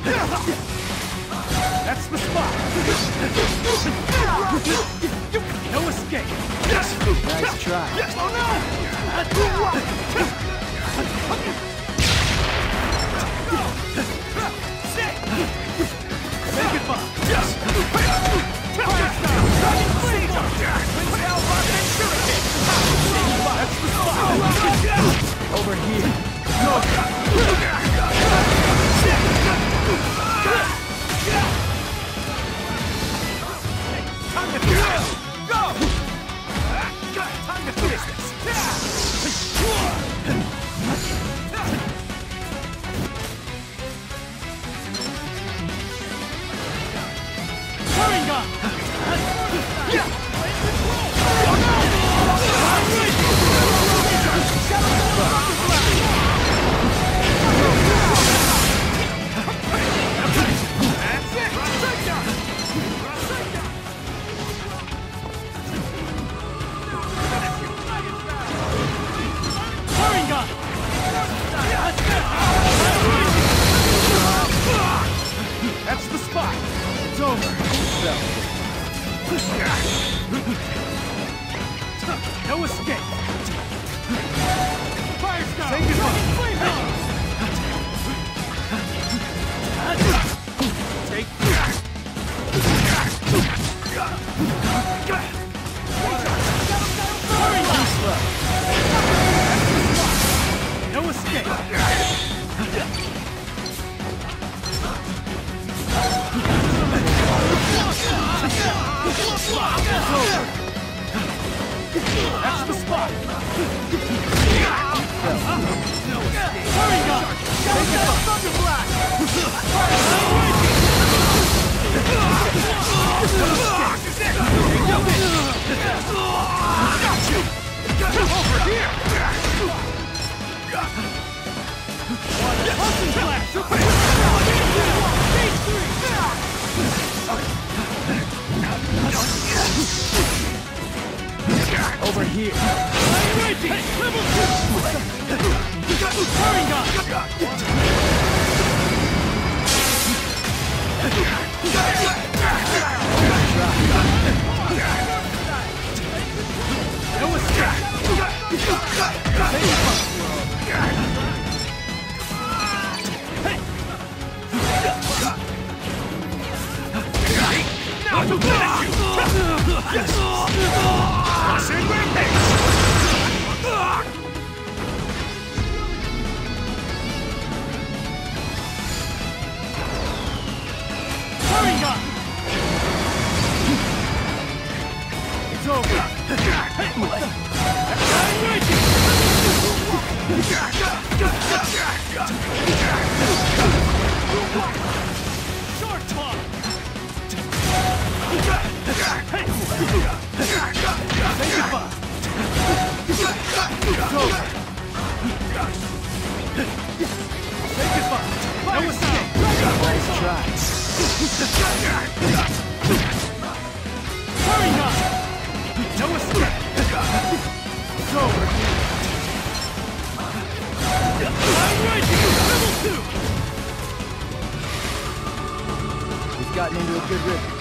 That's the spot. No escape. Nice try. Oh no! Say goodbye. Fire style. That's the spot. Over here. Time to finish. Go! Time to finish this. Sharingan! That's the spot. It's over. No escape. Fire style. Say goodbye. Take no escape. That's the spot. Sharingan! Thunder blast! Got you! Over here! Hunting blast! Over here. Level 2! Sharingan! No escape! Now to finish you! Crushing rampage! Sharingan! It's over! I'm waiting! Short talk! Say goodbye! It's over! Say goodbye! No escape! Nice try. Sharingan! No escape! It's over! I'm waiting! Level 2! We've gotten into a good rhythm.